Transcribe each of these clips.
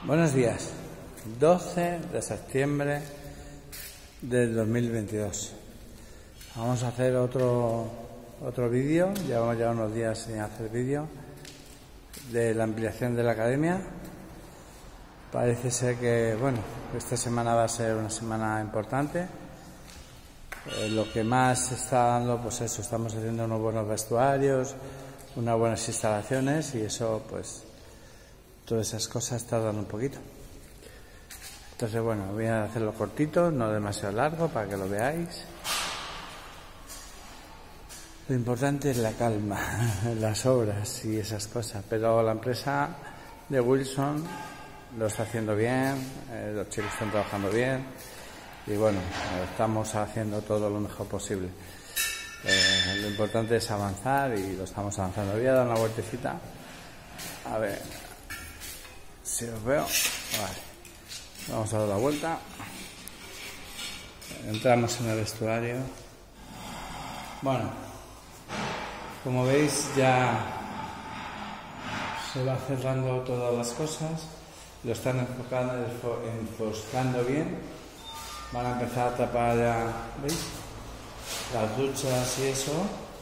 Buenos días, 12 de septiembre del 2022. Vamos a hacer otro vídeo, llevamos ya unos días sin hacer vídeo, de la ampliación de la academia. Parece ser que, bueno, esta semana va a ser una semana importante. Lo que más se está dando, pues eso, estamos haciendo unos buenos vestuarios, unas buenas instalaciones y eso, pues, todas esas cosas tardan un poquito. Entonces, bueno, voy a hacerlo cortito, no demasiado largo, para que lo veáis. Lo importante es la calma, las obras y esas cosas, pero la empresa de Wilson lo está haciendo bien, los chicos están trabajando bien y bueno, estamos haciendo todo lo mejor posible. Lo importante es avanzar y lo estamos avanzando. Voy a dar una vueltecita, a ver si os veo. Vale. Vamos a dar la vuelta. Entramos en el vestuario. Bueno, como veis ya se va cerrando todas las cosas. Lo están enfoscando bien. Van a empezar a tapar ya, ¿veis? Las duchas y eso.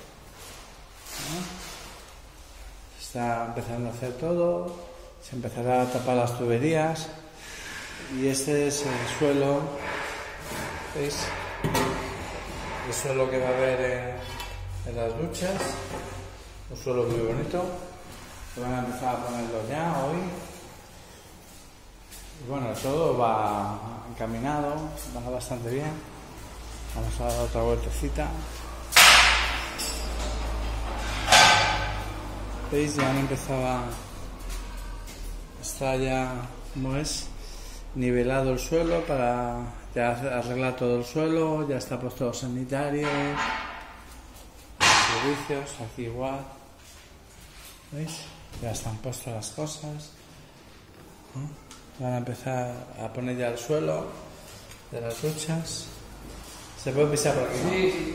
Se está empezando a hacer todo. Se empezará a tapar las tuberías. Y este es el suelo, ¿veis? El suelo que va a haber en las duchas, un suelo muy bonito, que van a empezar a ponerlo ya hoy. Y bueno, todo va encaminado, va bastante bien. Vamos a dar otra vueltecita. ¿Veis? Ya han empezado a... Está ya, como es, nivelado el suelo para ya arreglar todo el suelo, ya está puesto los sanitarios, los servicios, aquí igual, ¿veis? Ya están puestas las cosas. Van a empezar a poner ya el suelo de las duchas. ¿Se puede pisar por aquí? Sí.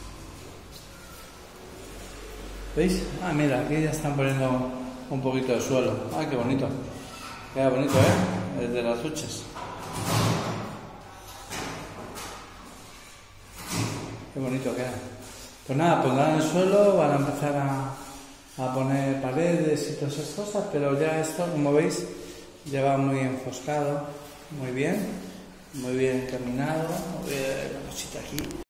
¿Veis? Ah, mira, aquí ya están poniendo un poquito de suelo. Ah, qué bonito. Queda bonito, ¿eh? El de las duchas. Qué bonito queda. Pues nada, pondrán el suelo, van a empezar a poner paredes y todas esas cosas, pero ya esto, como veis, ya va muy enfoscado, muy bien encaminado. Voy a ver la cosita aquí.